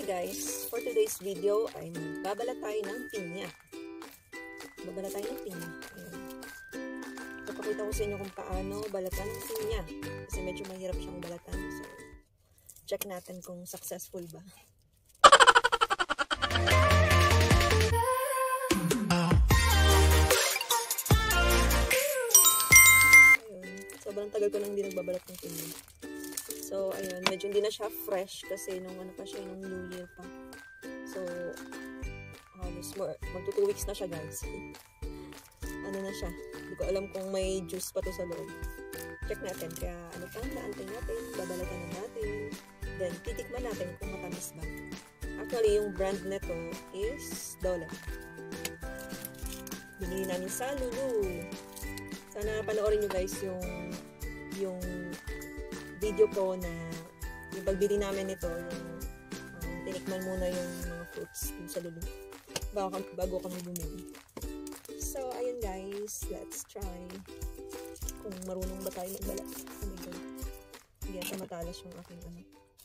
guys, for today's video ay magbabalat tayo ng pinya. Babalat tayo ng pinya. Ayan. Papakita ko sa inyo kung paano balatan ng pinya. Kasi medyo mahirap siyang balatan. So, check natin kung successful ba. Ayun. Sobrang tagal ko nang hindi nagbabalat ng pinya. So, ayun, medyo hindi na siya fresh kasi nung ano pa siya, nung New Year pa. So, halos magto 2 weeks na siya, guys. Ano na siya? Hindi ko alam kung may juice pa to sa loob. Check natin. Kaya, ano pa, naantay natin, babalatan na natin. Then, titikman natin kung matamis ba. Actually, yung brand nito is Dole. Binili namin sa Lulu. Sana panoorin nyo, guys, yung video ko na yung pagbili namin nito, yung tinikman muna yung mga fruits sa Lulu bago kami bumili. So, ayun guys, let's try kung marunong ba tayo magbalat. Oh my god, hindi siya matalas yung aking ano.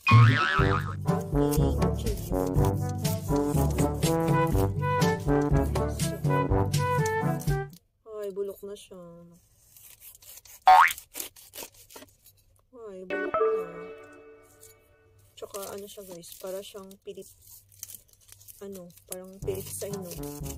Ay, bulok na siya. Ay, bulok na. Tsaka ano siya guys, para siyang pilit. Ano, parang pilit sa inog.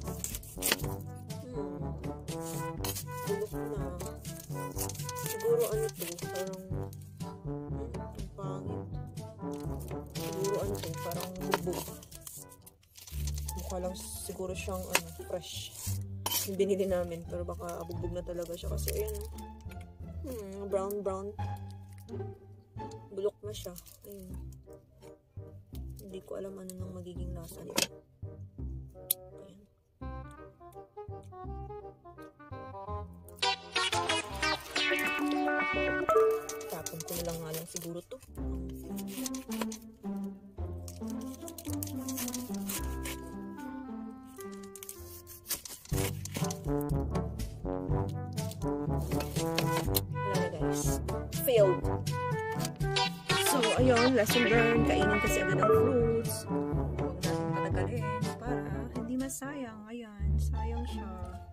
Bulok na. Siguro ano to, parang ang pangit. Siguro ano to, parang bubog. Mukha lang siguro siyang ano, fresh. Yung binili namin, pero baka bubog na talaga siya kasi ayan. Brown. Bulok na siya. Ayun. Hindi ko alam ano nang magiging lasa nito. Ayan. Tapon ko na lang nga lang siguro to. Failed. So, ayun, lesson learned. Kainin kasi agad ang fruits. Huwag natin patagalin para hindi masayang. Ayan, sayang siya.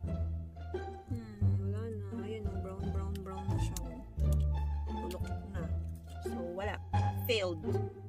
Wala na. Ayan, brown na siya. Bulok na. So, wala. Failed.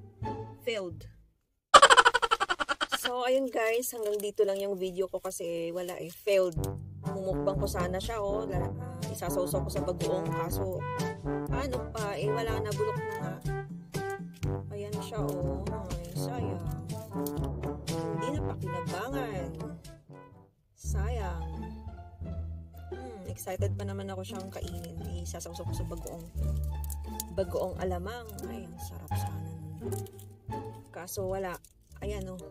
So, ayun guys, hanggang dito lang yung video ko kasi wala eh. Failed. Mumukbang ko sana siya, oh. Isasawsaw ko sa bagoong kaso ano pa, eh wala na, bulok na nga. Ayan siya, oh. Ay, sayang. Hindi na pakinabangan. Sayang. Excited pa naman ako siyang kainin. Isasawsaw ko sa bagoong alamang. Ay, ang sarap sana. Kaso wala. Ayan, oh.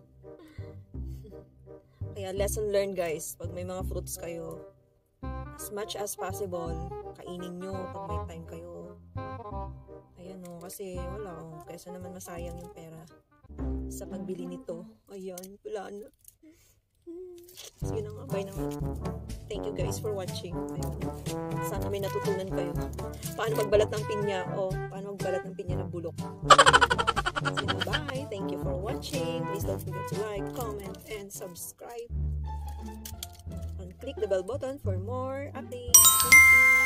Kaya lesson learned, guys. Pag may mga fruits kayo, as much as possible, kainin nyo pag may time kayo. Ayan o, kasi wala o. Kaysa naman masayang yung pera sa pagbili nito. Ayan, wala na. Sige na nga, bye na nga. Thank you guys for watching. Ayun. Sana may natutunan kayo. Paano magbalat ng pinya o paano magbalat ng pinya na bulok. Sige na, bye. Thank you for watching. Please don't forget to like, comment, and subscribe. And click the bell button for more updates. Thank you.